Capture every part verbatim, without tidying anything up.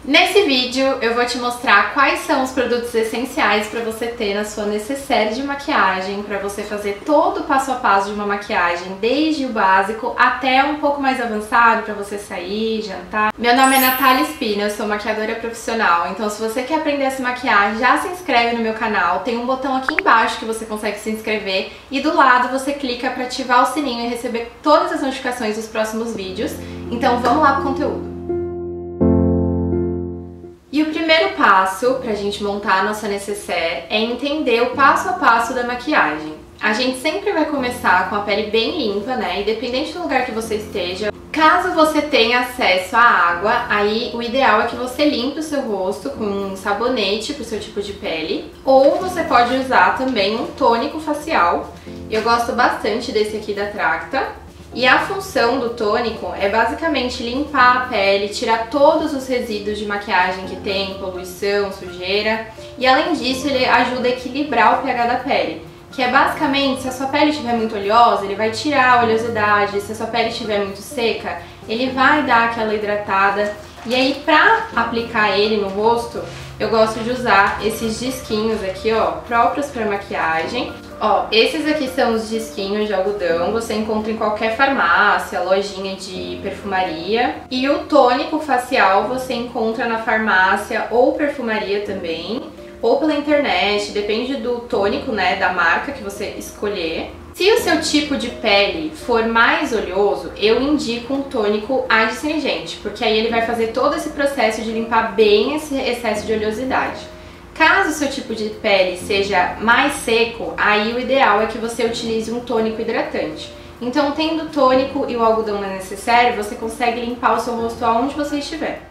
Nesse vídeo eu vou te mostrar quais são os produtos essenciais para você ter na sua necessaire de maquiagem, para você fazer todo o passo a passo de uma maquiagem, desde o básico até um pouco mais avançado para você sair, jantar. Meu nome é Natália Espina, eu sou maquiadora profissional, então se você quer aprender a se maquiar, já se inscreve no meu canal, tem um botão aqui embaixo que você consegue se inscrever e do lado você clica para ativar o sininho e receber todas as notificações dos próximos vídeos. Então vamos lá pro conteúdo. E o primeiro passo pra gente montar a nossa necessaire é entender o passo a passo da maquiagem. A gente sempre vai começar com a pele bem limpa, né? Independente do lugar que você esteja. Caso você tenha acesso à água, aí o ideal é que você limpe o seu rosto com um sabonete pro seu tipo de pele. Ou você pode usar também um tônico facial. Eu gosto bastante desse aqui da Tracta. E a função do tônico é basicamente limpar a pele, tirar todos os resíduos de maquiagem que tem, poluição, sujeira. E além disso, ele ajuda a equilibrar o pH da pele. Que é basicamente, se a sua pele estiver muito oleosa, ele vai tirar a oleosidade. Se a sua pele estiver muito seca, ele vai dar aquela hidratada. E aí, pra aplicar ele no rosto, eu gosto de usar esses disquinhos aqui, ó, próprios pra maquiagem. Ó, esses aqui são os disquinhos de algodão, você encontra em qualquer farmácia, lojinha de perfumaria. E o tônico facial você encontra na farmácia ou perfumaria também, ou pela internet, depende do tônico, né, da marca que você escolher. Se o seu tipo de pele for mais oleoso, eu indico um tônico adstringente, porque aí ele vai fazer todo esse processo de limpar bem esse excesso de oleosidade. Caso o seu tipo de pele seja mais seco, aí o ideal é que você utilize um tônico hidratante. Então, tendo o tônico e o algodão na necessaire, você consegue limpar o seu rosto aonde você estiver.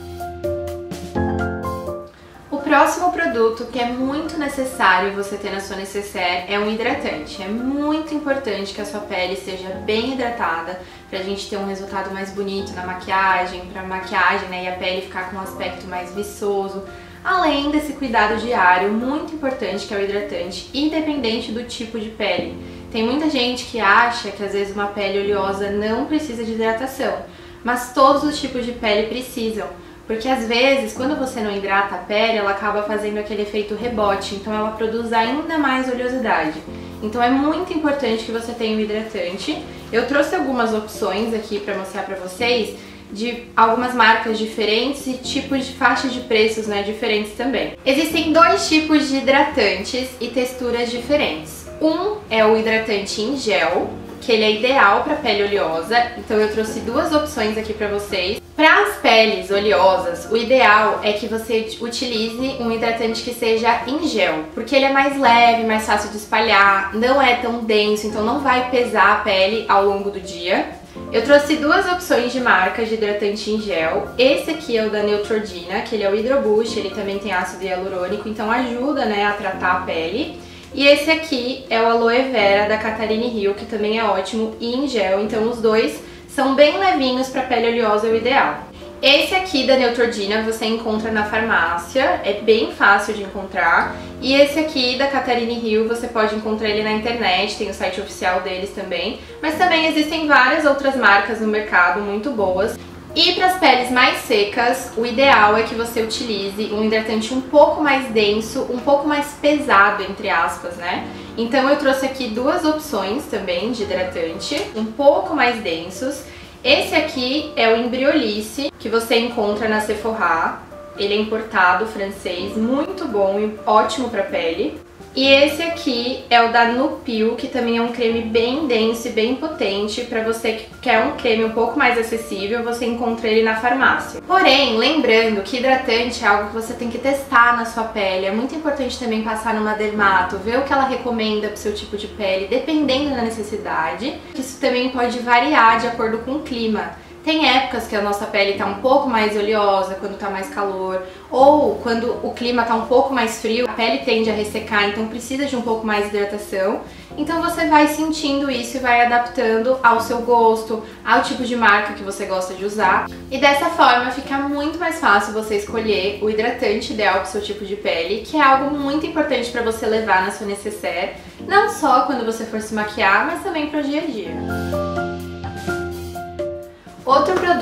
O próximo produto que é muito necessário você ter na sua necessaire é um hidratante. É muito importante que a sua pele seja bem hidratada pra gente ter um resultado mais bonito na maquiagem, pra maquiagem, né, e a pele ficar com um aspecto mais viçoso. Além desse cuidado diário muito importante que é o hidratante, independente do tipo de pele. Tem muita gente que acha que às vezes uma pele oleosa não precisa de hidratação, mas todos os tipos de pele precisam, porque às vezes quando você não hidrata a pele, ela acaba fazendo aquele efeito rebote, então ela produz ainda mais oleosidade. Então é muito importante que você tenha um hidratante. Eu trouxe algumas opções aqui para mostrar para vocês, de algumas marcas diferentes e tipos de faixas de preços, né, diferentes também. Existem dois tipos de hidratantes e texturas diferentes. Um é o hidratante em gel, que ele é ideal para pele oleosa, então eu trouxe duas opções aqui para vocês. Para as peles oleosas, o ideal é que você utilize um hidratante que seja em gel, porque ele é mais leve, mais fácil de espalhar, não é tão denso, então não vai pesar a pele ao longo do dia. Eu trouxe duas opções de marcas de hidratante em gel. Esse aqui é o da Neutrogena, que ele é o Hydro Boost, ele também tem ácido hialurônico, então ajuda, né, a tratar a pele. E esse aqui é o Aloe Vera da Catherine Hill, que também é ótimo e em gel, então os dois são bem levinhos para pele oleosa, é o ideal. Esse aqui da Neutrogena você encontra na farmácia, é bem fácil de encontrar. E esse aqui da Catherine Hill você pode encontrar ele na internet, tem o site oficial deles também. Mas também existem várias outras marcas no mercado muito boas. E para as peles mais secas, o ideal é que você utilize um hidratante um pouco mais denso, um pouco mais pesado, entre aspas, né? Então eu trouxe aqui duas opções também de hidratante, um pouco mais densos. Esse aqui é o Embryolice, que você encontra na Sephora. Ele é importado, francês, muito bom e ótimo para pele. E esse aqui é o da Nupil, que também é um creme bem denso e bem potente. Para você que quer um creme um pouco mais acessível, você encontra ele na farmácia. Porém, lembrando que hidratante é algo que você tem que testar na sua pele. É muito importante também passar numa dermato, ver o que ela recomenda para o seu tipo de pele, dependendo da necessidade. Isso também pode variar de acordo com o clima. Tem épocas que a nossa pele tá um pouco mais oleosa, quando tá mais calor, ou quando o clima tá um pouco mais frio, a pele tende a ressecar, então precisa de um pouco mais de hidratação. Então você vai sentindo isso e vai adaptando ao seu gosto, ao tipo de marca que você gosta de usar. E dessa forma fica muito mais fácil você escolher o hidratante ideal para o seu tipo de pele, que é algo muito importante para você levar na sua necessaire, não só quando você for se maquiar, mas também para o dia a dia. Outro produto muito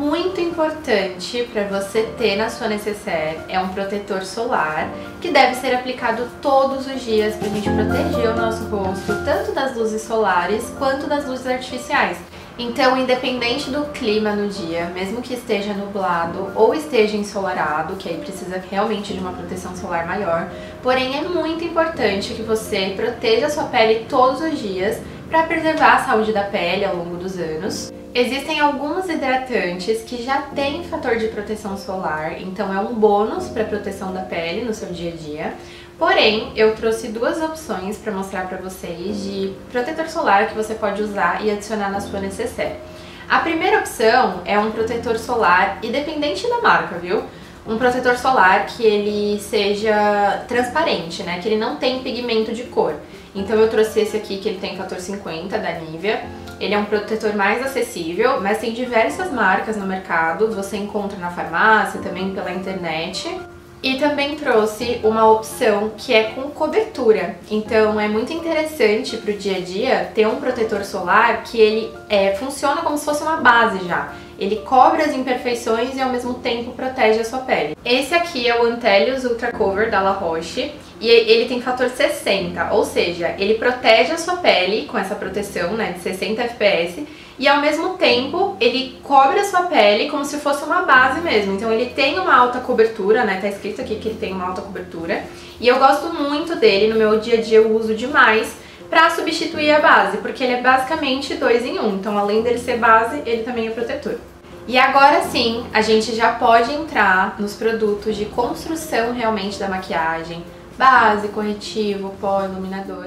muito importante para você ter na sua necessaire é um protetor solar que deve ser aplicado todos os dias para a gente proteger o nosso rosto, tanto das luzes solares quanto das luzes artificiais. Então, independente do clima no dia, mesmo que esteja nublado ou esteja ensolarado, que aí precisa realmente de uma proteção solar maior, porém é muito importante que você proteja a sua pele todos os dias para preservar a saúde da pele ao longo dos anos. Existem alguns hidratantes que já têm fator de proteção solar, então é um bônus para a proteção da pele no seu dia a dia. Porém, eu trouxe duas opções para mostrar para vocês de protetor solar que você pode usar e adicionar na sua necessaire. A primeira opção é um protetor solar, independente da marca, viu? Um protetor solar que ele seja transparente, né? Que ele não tem pigmento de cor. Então eu trouxe esse aqui que ele tem fator cinquenta da Nivea. Ele é um protetor mais acessível, mas tem diversas marcas no mercado. Você encontra na farmácia, também pela internet. E também trouxe uma opção que é com cobertura. Então é muito interessante para o dia a dia ter um protetor solar que ele é, funciona como se fosse uma base já. Ele cobre as imperfeições e ao mesmo tempo protege a sua pele. Esse aqui é o Antelius Ultra Cover da La Roche e ele tem fator sessenta, ou seja, ele protege a sua pele com essa proteção, né, de sessenta F P S e ao mesmo tempo ele cobre a sua pele como se fosse uma base mesmo. Então ele tem uma alta cobertura, né, tá escrito aqui que ele tem uma alta cobertura e eu gosto muito dele, no meu dia a dia eu uso demais para substituir a base, porque ele é basicamente dois em um, então além dele ser base, ele também é protetor. E agora sim, a gente já pode entrar nos produtos de construção realmente da maquiagem, base, corretivo, pó, iluminador.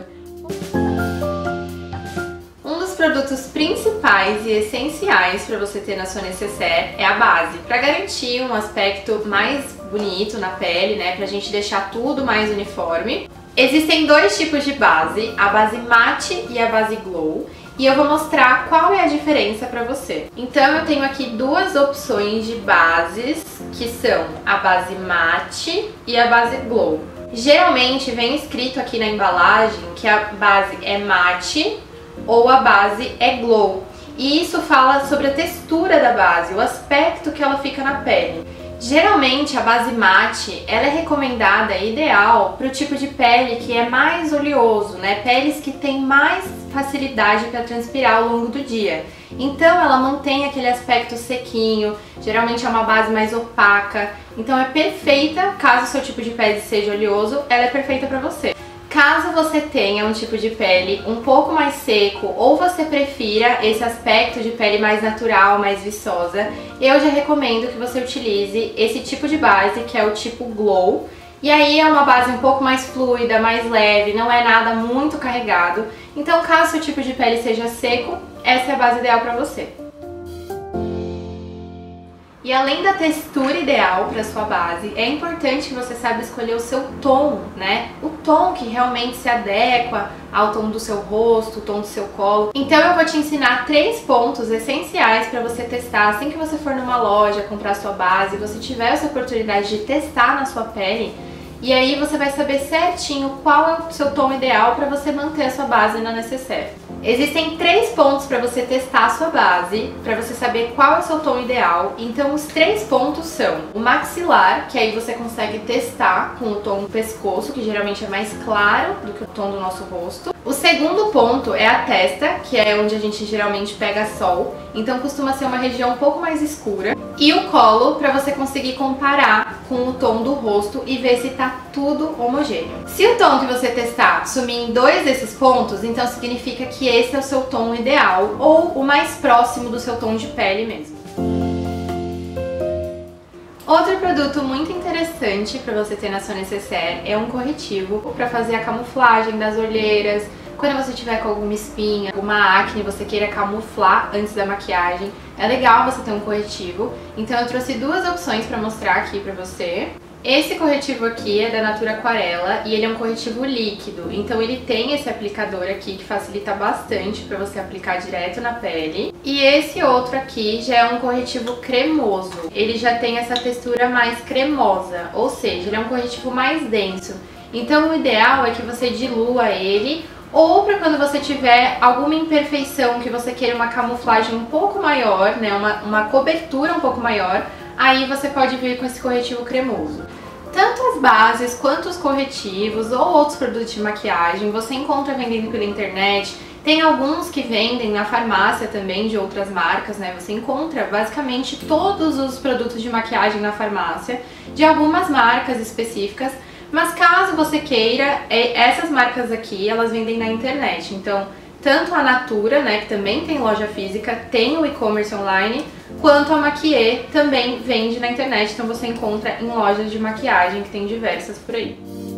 Um dos produtos principais e essenciais para você ter na sua necessaire é a base, para garantir um aspecto mais bonito na pele, né, pra gente deixar tudo mais uniforme. Existem dois tipos de base, a base matte e a base glow, e eu vou mostrar qual é a diferença para você. Então eu tenho aqui duas opções de bases, que são a base matte e a base glow. Geralmente vem escrito aqui na embalagem que a base é matte ou a base é glow, e isso fala sobre a textura da base, o aspecto que ela fica na pele. Geralmente a base matte ela é recomendada, é ideal para o tipo de pele que é mais oleoso, né? Peles que têm mais facilidade para transpirar ao longo do dia. Então ela mantém aquele aspecto sequinho, geralmente é uma base mais opaca, então é perfeita, caso o seu tipo de pele seja oleoso, ela é perfeita para você. Caso você tenha um tipo de pele um pouco mais seco ou você prefira esse aspecto de pele mais natural, mais viçosa, eu já recomendo que você utilize esse tipo de base, que é o tipo Glow. E aí é uma base um pouco mais fluida, mais leve, não é nada muito carregado. Então, caso o seu tipo de pele seja seco, essa é a base ideal para você. E além da textura ideal para sua base, é importante que você saiba escolher o seu tom, né? O tom que realmente se adequa ao tom do seu rosto, o tom do seu colo. Então eu vou te ensinar três pontos essenciais para você testar assim que você for numa loja comprar sua base, você tiver essa oportunidade de testar na sua pele, e aí você vai saber certinho qual é o seu tom ideal para você manter a sua base na necessaire. Existem três pontos para você testar a sua base, para você saber qual é o seu tom ideal. Então os três pontos são o maxilar, que aí você consegue testar com o tom do pescoço, que geralmente é mais claro do que o tom do nosso rosto. O segundo ponto é a testa, que é onde a gente geralmente pega sol, então costuma ser uma região um pouco mais escura. E o colo, para você conseguir comparar com o tom do rosto e ver se tá tudo homogêneo. Se o tom que você testar sumir em dois desses pontos, então significa que esse é o seu tom ideal ou o mais próximo do seu tom de pele mesmo. Outro produto muito interessante para você ter na sua necessaire é um corretivo para fazer a camuflagem das olheiras. Quando você tiver com alguma espinha, alguma acne, você queira camuflar antes da maquiagem, é legal você ter um corretivo. Então eu trouxe duas opções para mostrar aqui para você. Esse corretivo aqui é da Natura Aquarela e ele é um corretivo líquido, então ele tem esse aplicador aqui que facilita bastante para você aplicar direto na pele. E esse outro aqui já é um corretivo cremoso, ele já tem essa textura mais cremosa, ou seja, ele é um corretivo mais denso. Então o ideal é que você dilua ele ou para quando você tiver alguma imperfeição que você queira uma camuflagem um pouco maior, né, uma, uma cobertura um pouco maior, aí você pode vir com esse corretivo cremoso. Tanto as bases quanto os corretivos ou outros produtos de maquiagem você encontra vendendo pela internet. Tem alguns que vendem na farmácia também, de outras marcas, né? Você encontra basicamente todos os produtos de maquiagem na farmácia, de algumas marcas específicas, mas caso você queira, essas marcas aqui, elas vendem na internet. Então, tanto a Natura, né, que também tem loja física, tem o e-commerce online, quanto a Maquiê também vende na internet, então você encontra em lojas de maquiagem, que tem diversas por aí.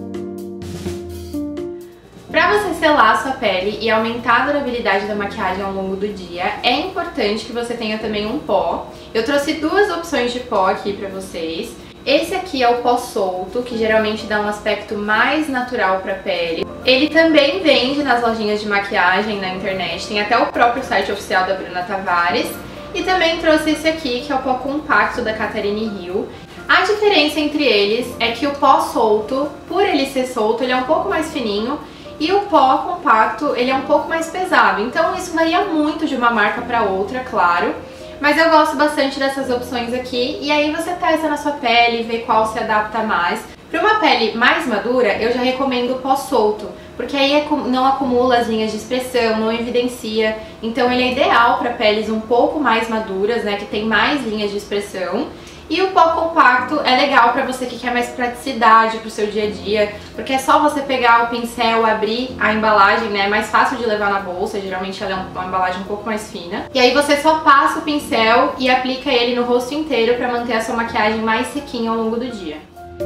Para você selar a sua pele e aumentar a durabilidade da maquiagem ao longo do dia, é importante que você tenha também um pó. Eu trouxe duas opções de pó aqui para vocês. Esse aqui é o pó solto, que geralmente dá um aspecto mais natural para a pele. Ele também vende nas lojinhas de maquiagem na internet, tem até o próprio site oficial da Bruna Tavares. E também trouxe esse aqui, que é o pó compacto da Catarine Hill. A diferença entre eles é que o pó solto, por ele ser solto, ele é um pouco mais fininho, e o pó compacto, ele é um pouco mais pesado. Então isso varia muito de uma marca para outra, claro. Mas eu gosto bastante dessas opções aqui. E aí você testa na sua pele e vê qual se adapta mais. Para uma pele mais madura, eu já recomendo o pó solto, porque aí não acumula as linhas de expressão, não evidencia. Então ele é ideal para peles um pouco mais maduras, né, que tem mais linhas de expressão. E o pó compacto é legal para você que quer mais praticidade pro seu dia a dia, porque é só você pegar o pincel, abrir a embalagem, né, é mais fácil de levar na bolsa, geralmente ela é uma embalagem um pouco mais fina. E aí você só passa o pincel e aplica ele no rosto inteiro para manter a sua maquiagem mais sequinha ao longo do dia.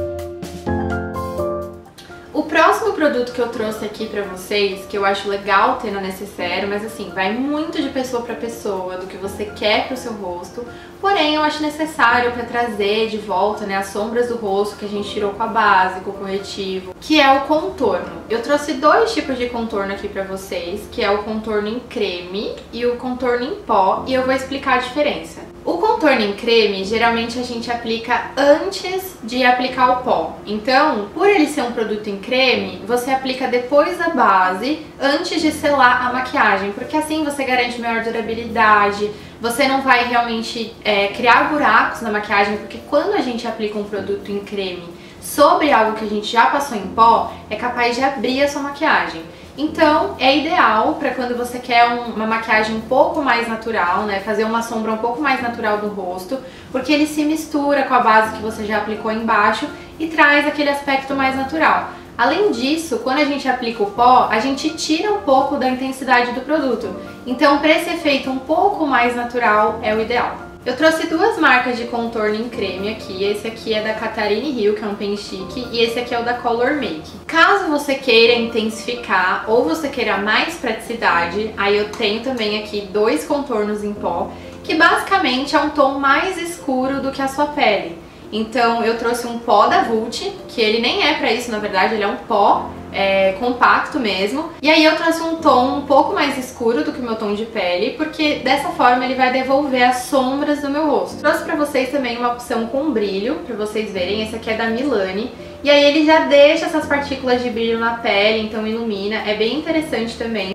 O próximo produto que eu trouxe aqui pra vocês, que eu acho legal ter na necessaire, mas assim, vai muito de pessoa pra pessoa, do que você quer pro seu rosto, porém eu acho necessário pra trazer de volta, né, as sombras do rosto que a gente tirou com a base, com o corretivo, que é o contorno. Eu trouxe dois tipos de contorno aqui pra vocês, que é o contorno em creme e o contorno em pó, e eu vou explicar a diferença. O contorno em creme, geralmente a gente aplica antes de aplicar o pó. Então, por ele ser um produto em creme, você aplica depois da base, antes de selar a maquiagem, porque assim você garante maior durabilidade, você não vai realmente é, criar buracos na maquiagem, porque quando a gente aplica um produto em creme sobre algo que a gente já passou em pó, é capaz de abrir a sua maquiagem. Então, é ideal para quando você quer um, uma maquiagem um pouco mais natural, né? Fazer uma sombra um pouco mais natural do rosto, porque ele se mistura com a base que você já aplicou embaixo e traz aquele aspecto mais natural. Além disso, quando a gente aplica o pó, a gente tira um pouco da intensidade do produto. Então, para esse efeito um pouco mais natural, é o ideal. Eu trouxe duas marcas de contorno em creme aqui. Esse aqui é da Catarine Hill, que é um pen chique, e esse aqui é o da Color Make. Caso você queira intensificar ou você queira mais praticidade, aí eu tenho também aqui dois contornos em pó, que basicamente é um tom mais escuro do que a sua pele. Então eu trouxe um pó da Vult, que ele nem é pra isso, na verdade, ele é um pó é, compacto mesmo. E aí eu trouxe um tom um pouco mais escuro do que o meu tom de pele, porque dessa forma ele vai devolver as sombras do meu rosto. Trouxe pra vocês também uma opção com brilho, pra vocês verem, esse aqui é da Milani. E aí ele já deixa essas partículas de brilho na pele, então ilumina, é bem interessante também.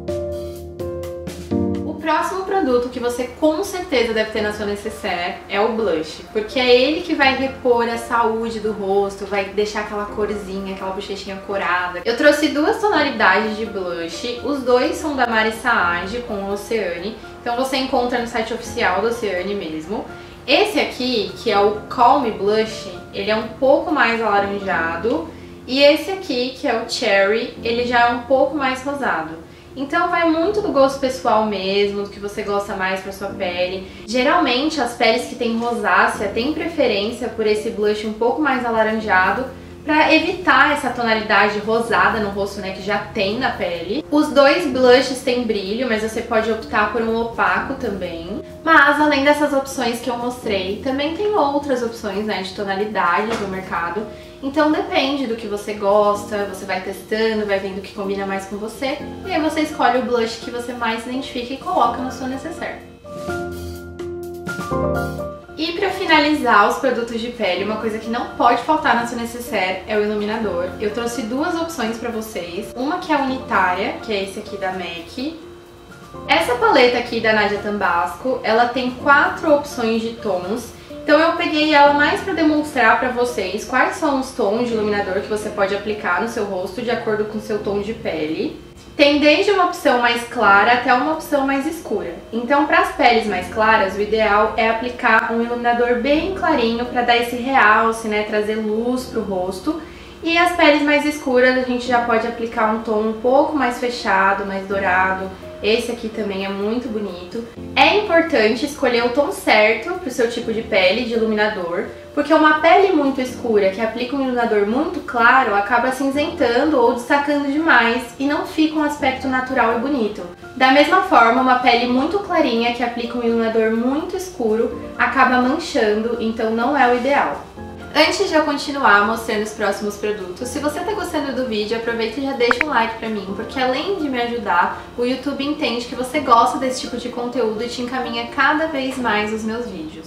O próximo produto que você com certeza deve ter na sua necessaire é o blush, porque é ele que vai repor a saúde do rosto, vai deixar aquela corzinha, aquela bochechinha corada. Eu trouxe duas tonalidades de blush, os dois são da Mari Saad com o Oceane, então você encontra no site oficial do Oceane mesmo. Esse aqui, que é o Calm Blush, ele é um pouco mais alaranjado, e esse aqui, que é o Cherry, ele já é um pouco mais rosado. Então vai muito do gosto pessoal mesmo, do que você gosta mais pra sua pele. Geralmente as peles que têm rosácea têm preferência por esse blush um pouco mais alaranjado, pra evitar essa tonalidade rosada no rosto, né, que já tem na pele. Os dois blushes têm brilho, mas você pode optar por um opaco também. Mas além dessas opções que eu mostrei, também tem outras opções, né, de tonalidades no mercado. Então depende do que você gosta, você vai testando, vai vendo o que combina mais com você, e aí você escolhe o blush que você mais se identifica e coloca na sua necessaire. E pra finalizar os produtos de pele, uma coisa que não pode faltar na sua necessaire é o iluminador. Eu trouxe duas opções pra vocês. Uma que é unitária, que é esse aqui da M A C. Essa paleta aqui da Nadia Tambasco, ela tem quatro opções de tons. Então eu peguei ela mais pra demonstrar pra vocês quais são os tons de iluminador que você pode aplicar no seu rosto de acordo com o seu tom de pele. Tem desde uma opção mais clara até uma opção mais escura. Então, para as peles mais claras, o ideal é aplicar um iluminador bem clarinho para dar esse realce, né, trazer luz pro rosto. E as peles mais escuras a gente já pode aplicar um tom um pouco mais fechado, mais dourado. Esse aqui também é muito bonito. É importante escolher o tom certo para o seu tipo de pele de iluminador, porque uma pele muito escura que aplica um iluminador muito claro acaba cinzentando ou destacando demais e não fica um aspecto natural e bonito. Da mesma forma, uma pele muito clarinha que aplica um iluminador muito escuro acaba manchando, então não é o ideal. Antes de eu continuar mostrando os próximos produtos, se você tá gostando do vídeo, aproveita e já deixa um like pra mim, porque além de me ajudar, o YouTube entende que você gosta desse tipo de conteúdo e te encaminha cada vez mais os meus vídeos.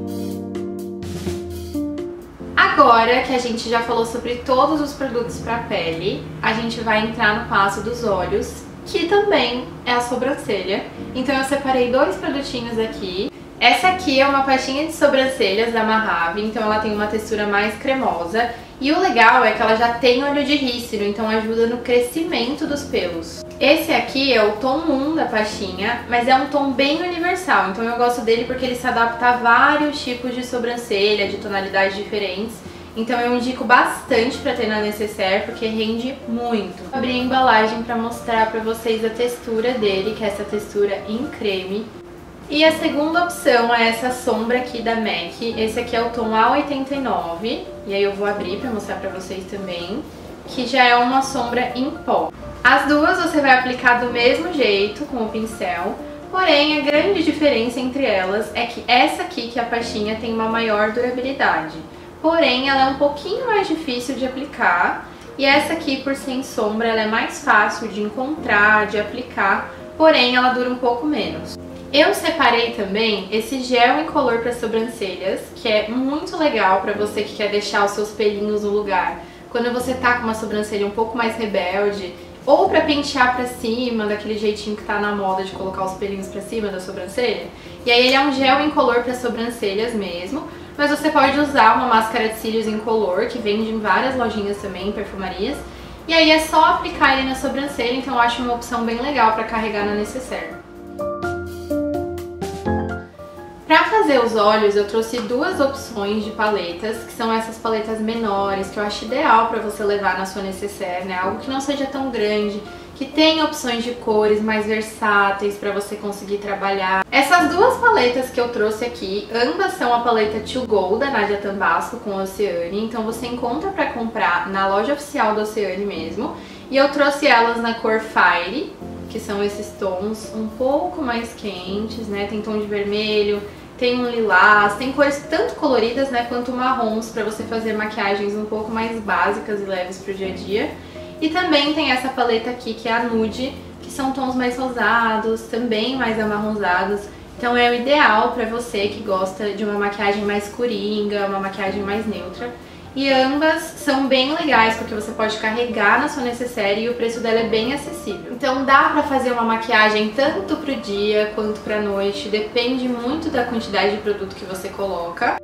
Agora que a gente já falou sobre todos os produtos pra pele, a gente vai entrar no passo dos olhos, que também é a sobrancelha. Então eu separei dois produtinhos aqui. Essa aqui é uma pastinha de sobrancelhas da Mahave, então ela tem uma textura mais cremosa. E o legal é que ela já tem óleo de rícino, então ajuda no crescimento dos pelos. Esse aqui é o tom um da pastinha, mas é um tom bem universal, então eu gosto dele porque ele se adapta a vários tipos de sobrancelha, de tonalidades diferentes. Então eu indico bastante pra ter na necessaire, porque rende muito. Vou abrir a embalagem pra mostrar pra vocês a textura dele, que é essa textura em creme. E a segunda opção é essa sombra aqui da M A C. Esse aqui é o tom A oitenta e nove. E aí eu vou abrir pra mostrar pra vocês também. Que já é uma sombra em pó. As duas você vai aplicar do mesmo jeito, com o pincel. Porém, a grande diferença entre elas é que essa aqui, que é a pastinha, tem uma maior durabilidade. Porém, ela é um pouquinho mais difícil de aplicar. E essa aqui, por ser em sombra, ela é mais fácil de encontrar, de aplicar. Porém, ela dura um pouco menos. Eu separei também esse gel incolor para sobrancelhas, que é muito legal para você que quer deixar os seus pelinhos no lugar. Quando você tá com uma sobrancelha um pouco mais rebelde, ou para pentear pra cima, daquele jeitinho que tá na moda de colocar os pelinhos pra cima da sobrancelha. E aí ele é um gel incolor para sobrancelhas mesmo, mas você pode usar uma máscara de cílios incolor, que vende em várias lojinhas também, em perfumarias. E aí é só aplicar ele na sobrancelha, então eu acho uma opção bem legal para carregar na necessaire. Pra fazer os olhos, eu trouxe duas opções de paletas, que são essas paletas menores, que eu acho ideal pra você levar na sua necessaire, né? Algo que não seja tão grande, que tenha opções de cores mais versáteis pra você conseguir trabalhar. Essas duas paletas que eu trouxe aqui, ambas são a paleta To Go da Nadia Tambasco com Oceane, então você encontra pra comprar na loja oficial do Oceane mesmo. E eu trouxe elas na cor Fire, que são esses tons um pouco mais quentes, né? Tem tom de vermelho, tem um lilás, tem cores tanto coloridas, né, quanto marrons para você fazer maquiagens um pouco mais básicas e leves pro dia a dia. E também tem essa paleta aqui, que é a Nude, que são tons mais rosados, também mais amarronzados. Então é o ideal para você que gosta de uma maquiagem mais coringa, uma maquiagem mais neutra. E ambas são bem legais, porque você pode carregar na sua necessaire e o preço dela é bem acessível. Então dá pra fazer uma maquiagem tanto pro dia quanto pra noite, depende muito da quantidade de produto que você coloca.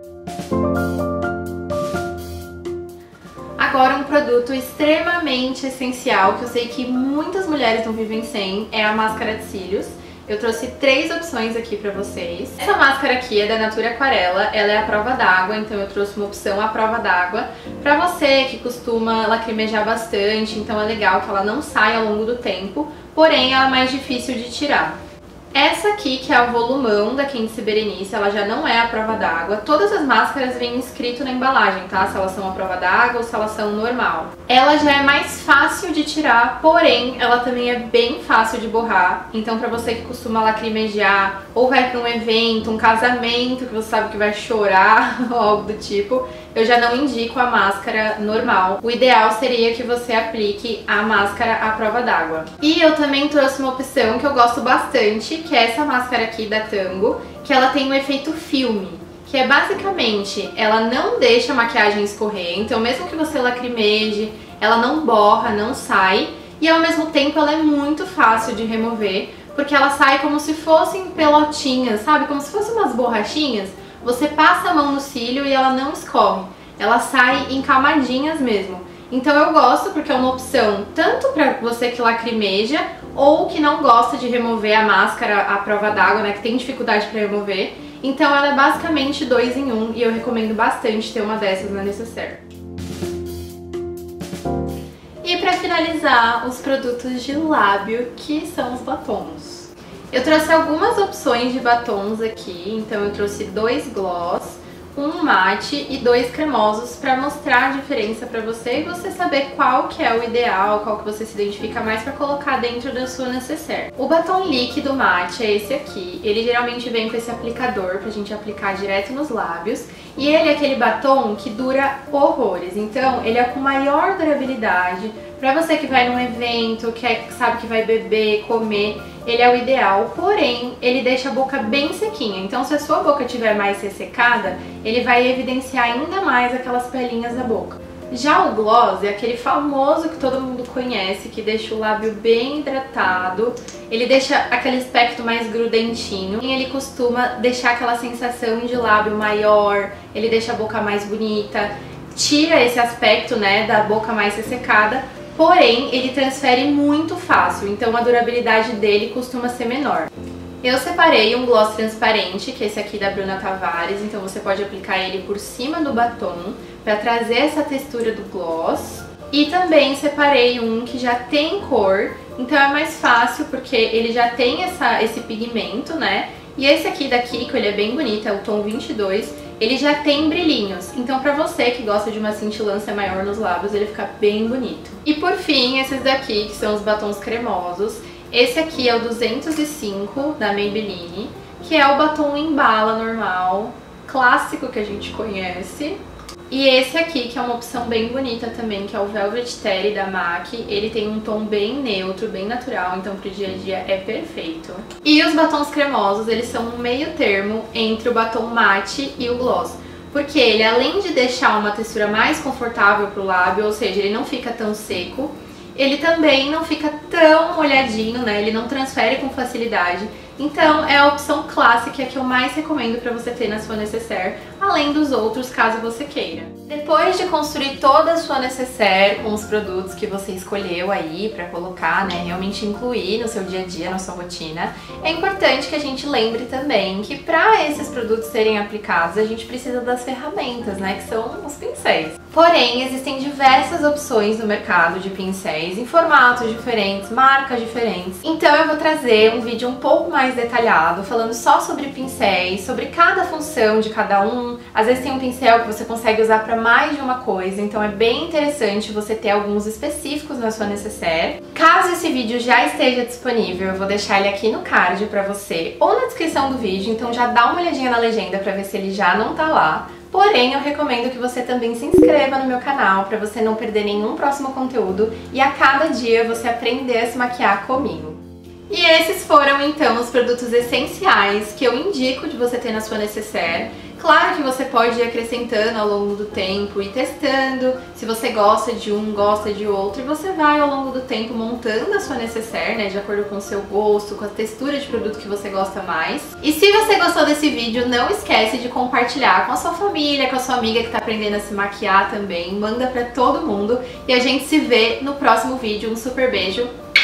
Agora um produto extremamente essencial, que eu sei que muitas mulheres não vivem sem, é a máscara de cílios. Eu trouxe três opções aqui pra vocês. Essa máscara aqui é da Natura Aquarela, ela é à prova d'água, então eu trouxe uma opção à prova d'água. Pra você que costuma lacrimejar bastante, então é legal que ela não saia ao longo do tempo, porém ela é mais difícil de tirar. Essa aqui, que é a volumão da Candice Berenice, ela já não é à prova d'água. Todas as máscaras vêm escrito na embalagem, tá? Se elas são à prova d'água ou se elas são normal. Ela já é mais fácil de tirar, porém ela também é bem fácil de borrar. Então pra você que costuma lacrimejar, ou vai pra um evento, um casamento, que você sabe que vai chorar ou algo do tipo, eu já não indico a máscara normal. O ideal seria que você aplique a máscara à prova d'água. E eu também trouxe uma opção que eu gosto bastante, que é essa máscara aqui da Tango, que ela tem um efeito filme, que é basicamente, ela não deixa a maquiagem escorrer, então mesmo que você lacrimeje, ela não borra, não sai, e ao mesmo tempo ela é muito fácil de remover, porque ela sai como se fossem pelotinhas, sabe? Como se fossem umas borrachinhas. Você passa a mão no cílio e ela não escorre, ela sai em camadinhas mesmo. Então eu gosto porque é uma opção tanto para você que lacrimeja ou que não gosta de remover a máscara à prova d'água, né, que tem dificuldade para remover. Então ela é basicamente dois em um e eu recomendo bastante ter uma dessas na necessaire. E para finalizar, os produtos de lábio, que são os batons. Eu trouxe algumas opções de batons aqui, então eu trouxe dois gloss, um mate e dois cremosos para mostrar a diferença para você e você saber qual que é o ideal, qual que você se identifica mais para colocar dentro da sua necessaire. O batom líquido mate é esse aqui, ele geralmente vem com esse aplicador pra gente aplicar direto nos lábios e ele é aquele batom que dura horrores, então ele é com maior durabilidade. Pra você que vai num evento, que é, sabe que vai beber, comer, ele é o ideal, porém ele deixa a boca bem sequinha, então se a sua boca estiver mais ressecada, ele vai evidenciar ainda mais aquelas pelinhas da boca. Já o gloss é aquele famoso que todo mundo conhece, que deixa o lábio bem hidratado, ele deixa aquele aspecto mais grudentinho, e ele costuma deixar aquela sensação de lábio maior, ele deixa a boca mais bonita, tira esse aspecto, né, da boca mais ressecada, porém ele transfere muito fácil, então a durabilidade dele costuma ser menor. Eu separei um gloss transparente, que é esse aqui da Bruna Tavares, então você pode aplicar ele por cima do batom para trazer essa textura do gloss. E também separei um que já tem cor, então é mais fácil porque ele já tem essa, esse pigmento, né? E esse aqui da Kiko, ele é bem bonito, é o tom vinte e dois, ele já tem brilhinhos, então pra você que gosta de uma cintilância maior nos lábios, ele fica bem bonito. E por fim, esses daqui, que são os batons cremosos. Esse aqui é o duzentos e cinco da Maybelline, que é o batom em bala normal, clássico que a gente conhece. E esse aqui, que é uma opção bem bonita também, que é o Velvet Terry da MAC. Ele tem um tom bem neutro, bem natural, então pro dia a dia é perfeito. E os batons cremosos, eles são um meio termo entre o batom mate e o gloss. Porque ele, além de deixar uma textura mais confortável pro lábio, ou seja, ele não fica tão seco, ele também não fica tão molhadinho, né? Ele não transfere com facilidade. Então é a opção clássica que eu mais recomendo para você ter na sua necessaire, além dos outros, caso você queira. Depois de construir toda a sua necessaire com os produtos que você escolheu aí para colocar, né, realmente incluir no seu dia a dia, na sua rotina, é importante que a gente lembre também que para esses produtos serem aplicados, a gente precisa das ferramentas, né, que são os pincéis. Porém, existem diversas opções no mercado de pincéis em formatos diferentes, marcas diferentes. Então eu vou trazer um vídeo um pouco mais detalhado, falando só sobre pincéis, sobre cada função de cada um. Às vezes tem um pincel que você consegue usar para mais de uma coisa, então é bem interessante você ter alguns específicos na sua necessaire. Caso esse vídeo já esteja disponível, eu vou deixar ele aqui no card para você ou na descrição do vídeo, então já dá uma olhadinha na legenda para ver se ele já não tá lá. Porém, eu recomendo que você também se inscreva no meu canal para você não perder nenhum próximo conteúdo e a cada dia você aprender a se maquiar comigo. E esses foram então os produtos essenciais que eu indico de você ter na sua necessaire. Claro que você pode ir acrescentando ao longo do tempo e testando, se você gosta de um, gosta de outro, e você vai ao longo do tempo montando a sua necessaire, né, de acordo com o seu gosto, com a textura de produto que você gosta mais. E se você gostou desse vídeo, não esquece de compartilhar com a sua família, com a sua amiga que tá aprendendo a se maquiar também, manda pra todo mundo e a gente se vê no próximo vídeo. Um super beijo!